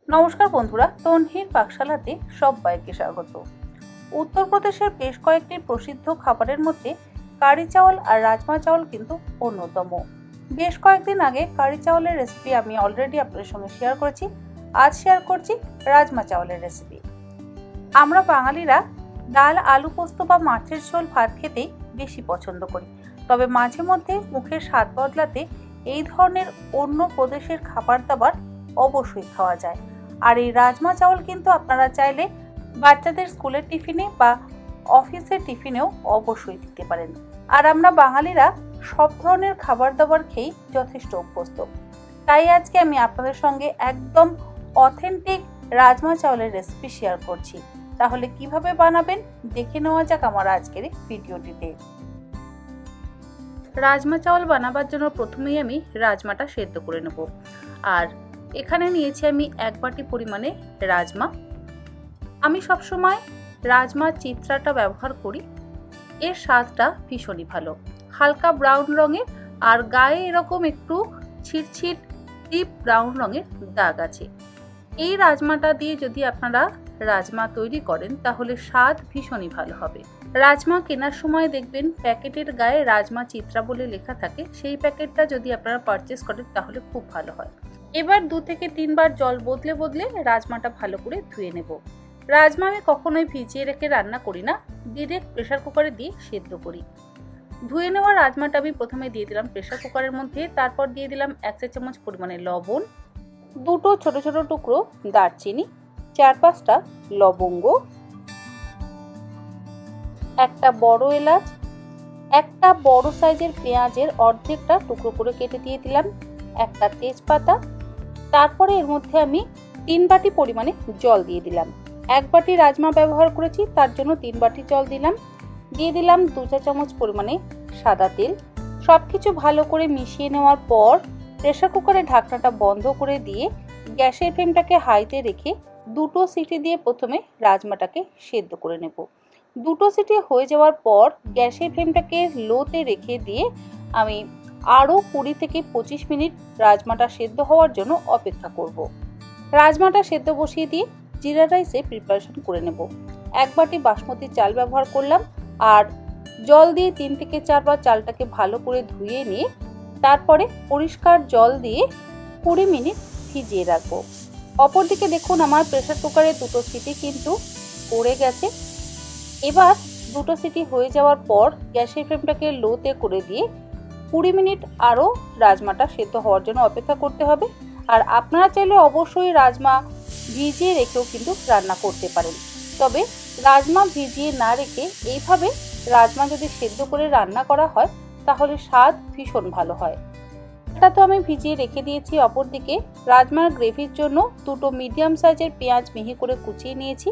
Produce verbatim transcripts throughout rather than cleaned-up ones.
নমস্কার বন্ধুরা, তনহির পাকশালাতে সবাইকে স্বাগত। উত্তরপ্রদেশের বেশ কয়েকটি প্রসিদ্ধ খাবারের মধ্যে কারি চাওয়াল আর রাজমা চাওয়াল কিন্তু অন্যতম। বেশ কয়েকদিন আগে কারি চাওয়ালের রেসিপি আমি অলরেডি আপনাদের সঙ্গে শেয়ার করেছি। আজ শেয়ার করছি রাজমা চাওয়ালের রেসিপি। আমরা বাঙালিরা ডাল, আলু পোস্ত বা মাছের ঝোল ভাত খেতেই বেশি পছন্দ করি, তবে মাঝে মধ্যে মুখের স্বাদ বদলাতে এই ধরনের অন্য প্রদেশের খাবার দাবার অবশ্যই খাওয়া যায়। আর এই রাজমা চাওয়াল কিন্তু আপনারা চাইলে বাচ্চাদের স্কুলের টিফিনে বা অফিসের টিফিনেও অবশ্যই দিতে পারেন। আর আমরা বাঙালিরা সব ধরনের খাবার দাবার খেয়েই যথেষ্ট অভ্যস্ত, তাই আজকে আমি আপনাদের সঙ্গে একদম অথেন্টিক রাজমা চাওয়ালের রেসিপি শেয়ার করছি। তাহলে কিভাবে বানাবেন দেখে নেওয়া যাক আমার আজকের ভিডিওটিতে। রাজমা চাওয়াল বানাবার জন্য প্রথমেই আমি রাজমাটা সেদ্ধ করে নেব। আর এখানে নিয়েছি আমি এক বাটি পরিমাণে রাজমা। আমি সবসময় রাজমা চিত্রাটা ব্যবহার করি, এর স্বাদটা ভীষণই ভালো, হালকা ব্রাউন রঙের আর গায়ে এরকম একটু ছিটছিট ডিপ ব্রাউন রঙের দাগ আছে। এই রাজমাটা দিয়ে যদি আপনারা রাজমা তৈরি করেন তাহলে স্বাদ ভীষণই ভালো হবে। রাজমা কেনার সময় দেখবেন প্যাকেটের গায়ে রাজমা চিত্রা বলে লেখা থাকে, সেই প্যাকেটটা যদি আপনারা পারচেস করেন তাহলে খুব ভালো হয়। এবার দু থেকে তিনবার জল বদলে বদলে রাজমাটা ভালো করে ধুয়ে নেব। রাজমা আমি কখনোই ভিজিয়ে রেখে রান্না করি না, ডিরেক্ট প্রেসার কুকারে দিয়ে সেদ্ধ করি। ধুয়ে নেওয়া রাজমাটা আমি প্রথমে দিয়ে দিলাম প্রেসার কুকারের মধ্যে, তারপর দিয়ে দিলাম এক চা চামচ পরিমাণে লবণ, দুটো ছোট ছোট টুকরো দারচিনি, চার পাঁচটা লবঙ্গ, একটা বড় এলাচ, একটা বড় সাইজের পেঁয়াজের অর্ধেকটা টুকরো করে কেটে দিয়ে দিলাম, একটা তেজপাতা। তারপরে এর মধ্যে আমি তিন বাটি পরিমাণে জল দিয়ে দিলাম। এক বাটি রাজমা ব্যবহার করেছি, তার জন্য তিন বাটি জল দিলাম। দিয়ে দিলাম দু চা চামচ পরিমাণে সাদা তেল। সব কিছু ভালো করে মিশিয়ে নেওয়ার পর প্রেসার কুকারে ঢাকনাটা বন্ধ করে দিয়ে গ্যাসের ফ্লেমটাকে হাইতে রেখে দুটো সিটি দিয়ে প্রথমে রাজমাটাকে সেদ্ধ করে নেব। দুটো সিটি হয়ে যাওয়ার পর গ্যাসের ফ্লেমটাকে লোতে রেখে দিয়ে আমি আরও কুড়ি থেকে পঁচিশ মিনিট রাজমাটা সেদ্ধ হওয়ার জন্য অপেক্ষা করব। রাজমাটা সেদ্ধ বসিয়ে দিয়ে জিরা রাইসে প্রিপারেশন করে নেব। এক বাটি বাসমতি চাল ব্যবহার করলাম আর জল দিয়ে তিন থেকে চারবার চালটাকে ভালো করে ধুয়ে নিয়ে তারপরে পরিষ্কার জল দিয়ে কুড়ি মিনিট ভিজিয়ে রাখবো। অপরদিকে দেখুন আমার প্রেসার কুকারে দুটো সিটি কিন্তু পড়ে গেছে। এবার দুটো সিটি হয়ে যাওয়ার পর গ্যাসের ফ্লেমটাকে লোতে করে দিয়ে কুড়ি মিনিট আরও রাজমাটা সেদ্ধ হওয়ার জন্য অপেক্ষা করতে হবে। আর আপনারা চাইলে অবশ্যই রাজমা ভিজিয়ে রেখেও কিন্তু রান্না করতে পারেন, তবে রাজমা ভিজিয়ে না রেখে এইভাবে রাজমা যদি সেদ্ধ করে রান্না করা হয় তাহলে স্বাদ ভীষণ ভালো হয়। এটা তো আমি ভিজিয়ে রেখে দিয়েছি। অপরদিকে রাজমার গ্রেভির জন্য দুটো মিডিয়াম সাইজের পেঁয়াজ মিহি করে কুচিয়ে নিয়েছি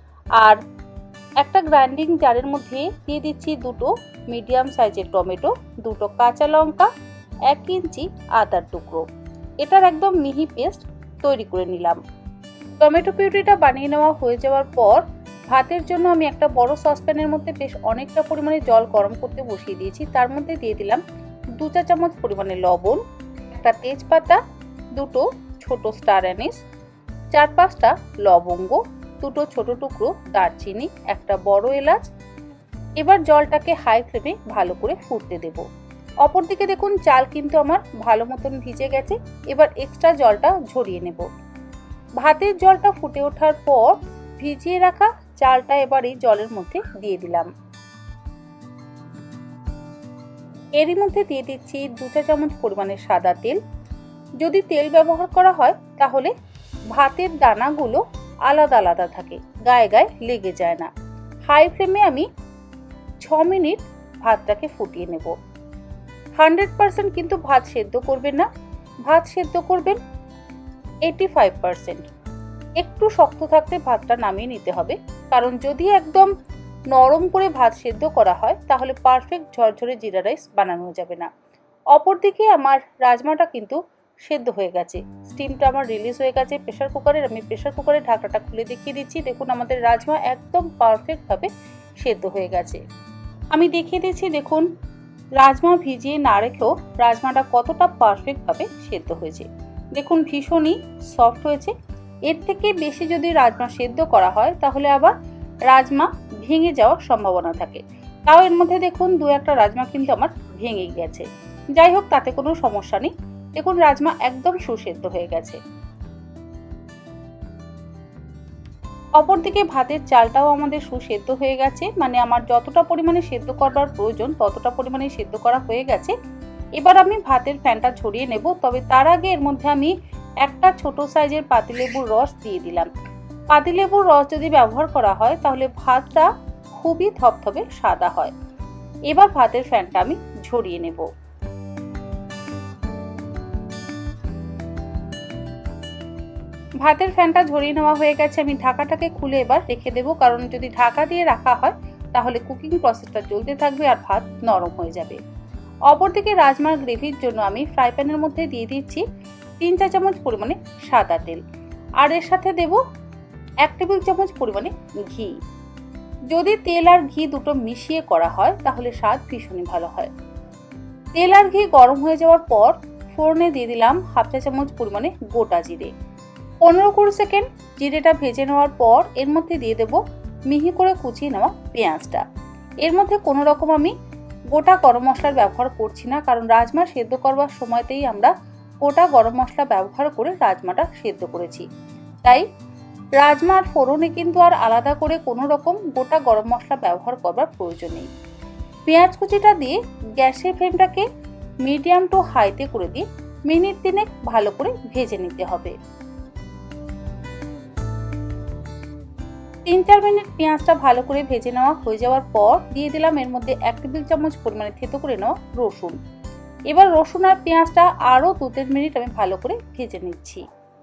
আর একটা গ্রাইন্ডিং জারের মধ্যে দিয়ে দিচ্ছি দুটো মিডিয়াম সাইজের টমেটো, দুটো কাঁচা লঙ্কা, এক ইঞ্চি আদার টুকরো। এটার একদম মিহি পেস্ট তৈরি করে নিলাম। টমেটো পিউরিটা বানিয়ে নেওয়া হয়ে যাওয়ার পর ভাতের জন্য আমি একটা বড় সসপ্যানের মধ্যে বেশ অনেকটা পরিমাণে জল গরম করতে বসিয়ে দিয়েছি। তার মধ্যে দিয়ে দিলাম দু চা চামচ পরিমাণে লবণ, একটা তেজপাতা, দুটো ছোট স্টার অ্যানিস, চার পাঁচটা লবঙ্গ, দুটো ছোট টুকরো দারচিনি, একটা বড় এলাচ। এবার জলটাকে হাই ফ্লেমে ভালো করে ফুটতে দেব। অপরদিকে দেখুন চাল কিন্তু আমার ভালো মতন ভিজে গেছে। এবার এক্সট্রা জলটা ঝরিয়ে নেব। ভাতের জলটা ফুটে ওঠার পর ভিজিয়ে রাখা চালটা এবার এই জলের মধ্যে দিয়ে দিলাম। এরই মধ্যে দিয়ে দিচ্ছি দু চা চামচ পরিমাণে সাদা তেল। যদি তেল ব্যবহার করা হয় তাহলে ভাতের দানাগুলো আলাদা আলাদা থাকে, গায়ে গায়ে লেগে যায় না। হাই ফ্লেমে আমি ছ মিনিট ভাতটাকে ফুটিয়ে নেব। হান্ড্রেড পার্সেন্ট কিন্তু ভাত সেদ্ধ করবেন না, ভাত সেদ্ধ করবেন এইটি ফাইভ পার্সেন্ট। একটু শক্ত থাকতে ভাতটা নামিয়ে নিতে হবে, কারণ যদি একদম নরম করে ভাত সেদ্ধ করা হয় তাহলে পারফেক্ট ঝরঝরে জিরা রাইস বানানো যাবে না। অপরদিকে আমার রাজমাটা কিন্তু সেদ্ধ হয়ে গেছে, স্টিমটা আমার রিলিজ হয়ে গেছে প্রেসার কুকারের। আমি প্রেসার কুকারের ঢাকনাটা খুলে দেখিয়ে দিচ্ছি। দেখুন আমাদের রাজমা একদম পারফেক্টভাবে সেদ্ধ হয়ে গেছে। আমি দেখিয়ে দিচ্ছি, দেখুন রাজমা ভিজিয়ে না রেখেও রাজমাটা কতটা পারফেক্টভাবে সেদ্ধ হয়েছে। দেখুন ভীষণই সফট হয়েছে। এর থেকে বেশি যদি রাজমা সেদ্ধ করা হয় তাহলে আবার রাজমা ভেঙে যাওয়ার সম্ভাবনা থাকে। তাও এর মধ্যে দেখুন দু একটা রাজমা কিন্তু আমার ভেঙে গেছে। যাই হোক, তাতে কোনো সমস্যা নেই। দেখুন রাজমা একদম সুসেদ্ধ হয়ে গেছে। অপরদিকে ভাতের চালটাও আমাদের সুসেদ্ধ হয়ে গেছে, মানে আমার যতটা পরিমাণে সেদ্ধ করবার প্রয়োজন ততটা পরিমাণে সেদ্ধ করা হয়ে গেছে। এবার আমি ভাতের ফ্যানটা ছড়িয়ে নেব। তবে তার আগে এর মধ্যে আমি একটা ছোট সাইজের পাতিলেবুর রস দিয়ে দিলাম। পাতিলেবুর রস যদি ব্যবহার করা হয় তাহলে ভাতটা খুবই থপথপে সাদা হয়। এবার ভাতের ফ্যানটা আমি ঝরিয়ে নেব। ভাতের ফ্যানটা ঝরিয়ে নেওয়া হয়ে গেছে। আমি ঢাকাটাকে খুলে এবার রেখে দেবো, কারণ যদি ঢাকা দিয়ে রাখা হয় তাহলে কুকিং প্রসেসটা চলতে থাকবে আর ভাত নরম হয়ে যাবে। অপরদিকে রাজমার গ্রেভির জন্য আমি ফ্রাই প্যানের মধ্যে দিয়ে দিচ্ছি তিন চা চামচ পরিমাণে সাদা তেল, আর এর সাথে দেব এক টেবিল চামচ পরিমাণে ঘি। যদি তেল আর ঘি দুটো মিশিয়ে করা হয় তাহলে স্বাদ ভীষণই ভালো হয়। তেল আর ঘি গরম হয়ে যাওয়ার পর ফোড়নে দিয়ে দিলাম হাফ চা চামচ পরিমাণে গোটা জিরে। পনেরো কুড়ি সেকেন্ড জিরেটা ভেজে নেওয়ার পর এর মধ্যে দিয়ে দেব মিহি করে কুচিয়ে নেওয়া পেঁয়াজটা। এর মধ্যে কোনো রকম আমি গোটা গরম মশলার ব্যবহার করছি না, কারণ রাজমা সেদ্ধ করবার সময়তেই আমরা গোটা গরম মশলা ব্যবহার করে রাজমাটা সেদ্ধ করেছি। তাই রাজমার ফোড়নে কিন্তু আর আলাদা করে কোনো রকম গোটা গরম মশলা ব্যবহার করবার প্রয়োজন নেই। পেঁয়াজ কুচিটা দিয়ে গ্যাসের ফ্লেমটাকে মিডিয়াম টু হাইতে করে দিয়ে মিনিট তিনেক ভালো করে ভেজে নিতে হবে। তিন চার মিনিট পেঁয়াজটা ভালো করে ভেজে নেওয়া হয়ে যাওয়ার পর দিয়ে দিলাম এর মধ্যে এক টেবিল চামচ পরিমাণে থেতো করে নেওয়া রসুন। এবার রসুন আর পেঁয়াজটা আরো দু তিন মিনিট আমি ভালো করে ভেজে নিচ্ছি।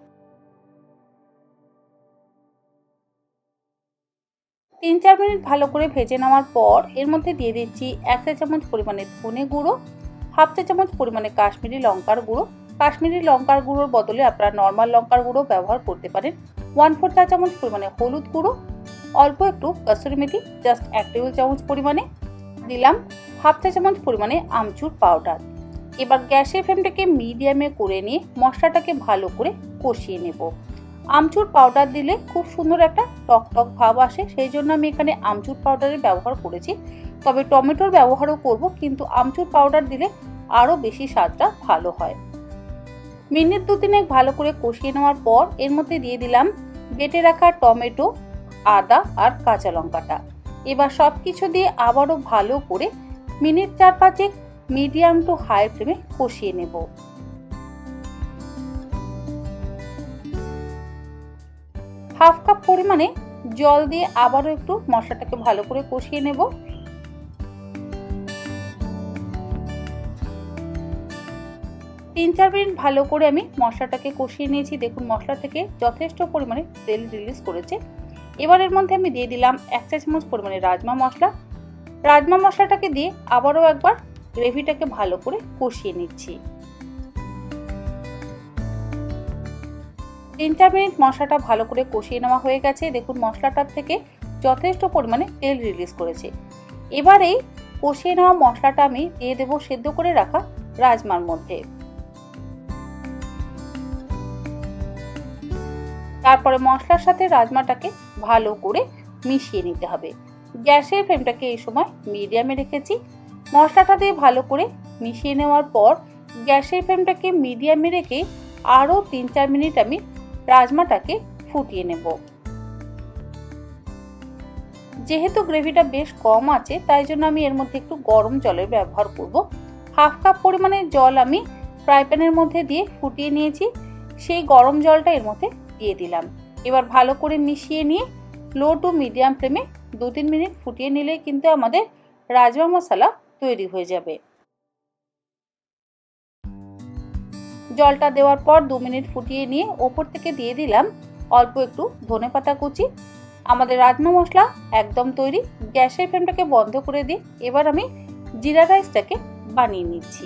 তিন চার মিনিট ভালো করে ভেজে নেওয়ার পর এর মধ্যে দিয়ে দিচ্ছি এক চা চামচ পরিমাণে ধনে গুঁড়ো, হাফ চা চামচ পরিমাণে কাশ্মীরি লঙ্কার গুঁড়ো। কাশ্মীরি লঙ্কার গুঁড়োর বদলে আপনারা নর্মাল লঙ্কার গুঁড়ো ব্যবহার করতে পারেন। ওয়ান ফোর চা চামচ পরিমাণে হলুদ গুঁড়ো, অল্প একটু কসুরি মেথি জাস্ট এক টেবিল চামচ পরিমাণে দিলাম, হাফ চা চামচ পরিমাণে আমচুর পাউডার। এবার গ্যাসের ফ্লেমটাকে মিডিয়ামে করে নিয়ে মশলাটাকে ভালো করে কষিয়ে নেব। আমচুর পাউডার দিলে খুব সুন্দর একটা টক টক ভাব আসে, সেই জন্য আমি এখানে আমচুর পাউডারের ব্যবহার করেছি। তবে টমেটোর ব্যবহারও করব, কিন্তু আমচুর পাউডার দিলে আরও বেশি স্বাদটা ভালো হয়। মিনিট দু তিনেক ভালো করে কষিয়ে নেওয়ার পর এর মধ্যে দিয়ে দিলাম বেটে রাখা টমেটো, আদা আর কাঁচা লঙ্কাটা। এবার সব কিছু দিয়ে আবারও ভালো করে মিনিট চার পাঁচেক মিডিয়াম টু হাই ফ্লেমে কষিয়ে নেব। হাফ কাপ পরিমাণে জল দিয়ে আবারও একটু মশলাটাকে ভালো করে কষিয়ে নেব। তিন চার মিনিট ভালো করে আমি মশলাটাকে কষিয়ে নিয়েছি। দেখুন মশলা থেকে যথেষ্ট পরিমাণে তেল রিলিজ করেছে। এবার এর মধ্যে আমি দিয়ে দিলাম এক চা চামচ পরিমাণে রাজমা মশলা। রাজমা মশলাটাকে দিয়ে আবারও একবার গ্রেভিটাকে ভালো করে কষিয়ে নিচ্ছি। তিন চার মিনিট মশলাটা ভালো করে কষিয়ে নেওয়া হয়ে গেছে। দেখুন মশলাটার থেকে যথেষ্ট পরিমাণে তেল রিলিজ করেছে। এবার এই কষিয়ে নেওয়া মশলাটা আমি দিয়ে দেবো সেদ্ধ করে রাখা রাজমার মধ্যে। তারপরে মশলার সাথে রাজমাটাকে ভালো করে মিশিয়ে নিতে হবে। গ্যাসের ফ্লেমটাকে এই সময় মিডিয়ামে রেখেছি। মশলাটা দিয়ে ভালো করে মিশিয়ে নেওয়ার পর গ্যাসের ফ্লেমটাকে মিডিয়ামে রেখে আরও তিন চার মিনিট আমি রাজমাটাকে ফুটিয়ে নেব। যেহেতু গ্রেভিটা বেশ কম আছে তাই জন্য আমি এর মধ্যে একটু গরম জলের ব্যবহার করব। হাফ কাপ পরিমাণে জল আমি ফ্রাই প্যানের মধ্যে দিয়ে ফুটিয়ে নিয়েছি, সেই গরম জলটা এর মধ্যে দিয়ে দিলাম। এবার ভালো করে মিশিয়ে নিয়ে লো টু মিডিয়াম ফ্লেমে দু তিন মিনিট ফুটিয়ে নিলে কিন্তু আমাদের রাজমা মশলা তৈরি হয়ে যাবে। জলটা দেওয়ার পর দু মিনিট ফুটিয়ে নিয়ে ওপর থেকে দিয়ে দিলাম অল্প একটু ধনেপাতা কুচি। আমাদের রাজমা মশলা একদম তৈরি। গ্যাসের ফ্লেমটাকে বন্ধ করে দিয়ে এবার আমি জিরা রাইসটাকে বানিয়ে নিচ্ছি।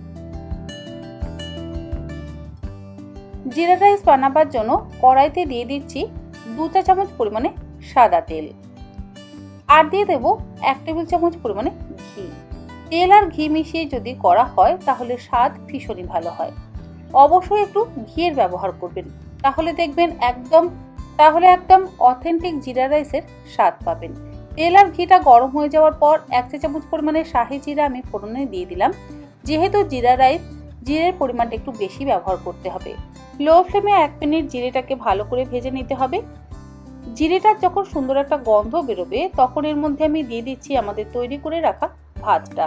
জিরা রাইস বানাবার জন্য কড়াইতে দিয়ে দিচ্ছি দু চা চামচ পরিমাণে সাদা তেল, আর দিয়ে দেব এক টেবিল চামচ পরিমাণে ঘি। তেল আর ঘি মিশিয়ে যদি করা হয় তাহলে স্বাদ ভীষণই ভালো হয়। অবশ্যই একটু ঘিয়ের ব্যবহার করবেন। তাহলে দেখবেন একদম তাহলে একদম অথেন্টিক জিরা রাইসের স্বাদ পাবেন। তেল আর ঘিটা গরম হয়ে যাওয়ার পর এক চা চামচ পরিমাণে শাহি জিরা আমি ফোড়নে দিয়ে দিলাম। যেহেতু জিরা রাইস জিরের পরিমাণটা একটু বেশি ব্যবহার করতে হবে। লো ফ্লেমে এক মিনিট জিরেটাকে ভালো করে ভেজে নিতে হবে। জিরেটার যখন সুন্দর একটা গন্ধ বেরোবে তখন এর মধ্যে আমি দিয়ে দিচ্ছি আমাদের তৈরি করে রাখা ভাতটা।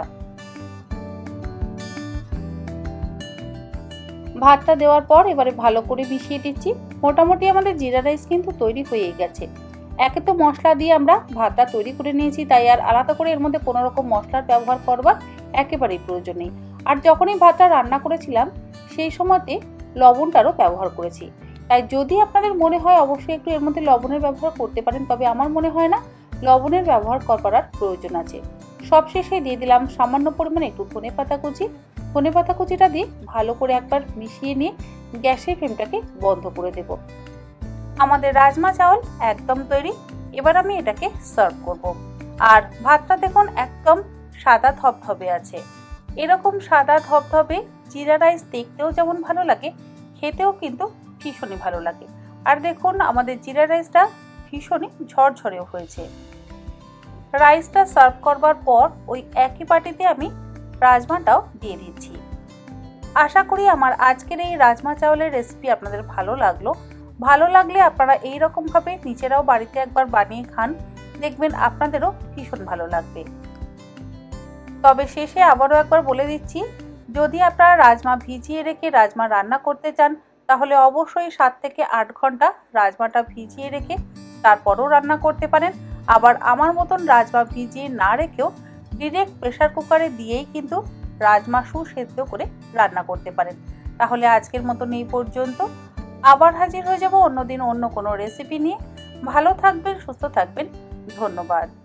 ভাতটা দেওয়ার পর এবারে ভালো করে মিশিয়ে দিচ্ছি। মোটামুটি আমাদের জিরা রাইস কিন্তু তৈরি হয়ে গেছে। একে তো মশলা দিয়ে আমরা ভাতটা তৈরি করে নিয়েছি, তাই আর আলাদা করে এর মধ্যে কোনো রকম মশলার ব্যবহার করবার একেবারেই প্রয়োজন নেই। আর যখনই ভাতটা রান্না করেছিলাম সেই সময়তে লবণটারও ব্যবহার করেছি, তাই যদি আপনাদের মনে হয় অবশ্যই একটু এর মধ্যে লবণের ব্যবহার করতে পারেন, তবে আমার মনে হয় না লবণের ব্যবহার করার প্রয়োজন আছে। সবশেষে দিয়ে দিলাম সামান্য পরিমাণে একটু ধনেপাতা কুচি। ধনেপাতা কুচিটা দিয়ে ভালো করে একবার মিশিয়ে নিয়ে গ্যাসের ফ্লেমটাকে বন্ধ করে দেব। আমাদের রাজমা চাওয়াল একদম তৈরি। এবার আমি এটাকে সার্ভ করব। আর ভাতটা দেখুন একদম সাদা ধবধবে আছে। এরকম সাদা ধবধবে জিরা রাইস দেখতেও যেমন ভালো লাগে, খেতেও কিন্তু ভীষণই ভালো লাগে। আর দেখুন আমাদের জিরা রাইসটা ভীষণই ঝরঝরেও হয়েছে। রাইসটা সার্ভ করবার পর ওই একই বাটিতে আমি রাজমাটাও দিয়ে দিচ্ছি। আশা করি আমার আজকের এই রাজমা চাওয়ালের রেসিপি আপনাদের ভালো লাগলো। ভালো লাগলে আপনারা এই রকম ভাবে নিজেরাও বাড়িতে একবার বানিয়ে খান, দেখবেন আপনাদেরও ভীষণ ভালো লাগবে। তবে শেষে আবারও একবার বলে দিচ্ছি, যদি আপনারা রাজমা ভিজিয়ে রেখে রাজমা রান্না করতে চান তাহলে অবশ্যই সাত থেকে আট ঘন্টা রাজমাটা ভিজিয়ে রেখে তারপরও রান্না করতে পারেন। আবার আমার মতন রাজমা ভিজিয়ে না রেখেও ডিরেক্ট প্রেসার কুকারে দিয়েই কিন্তু রাজমা সুসেদ্ধ করে রান্না করতে পারেন। তাহলে আজকের মতন এই পর্যন্ত। আবার হাজির হয়ে যাব অন্যদিন অন্য কোনো রেসিপি নিয়ে। ভালো থাকবেন, সুস্থ থাকবেন। ধন্যবাদ।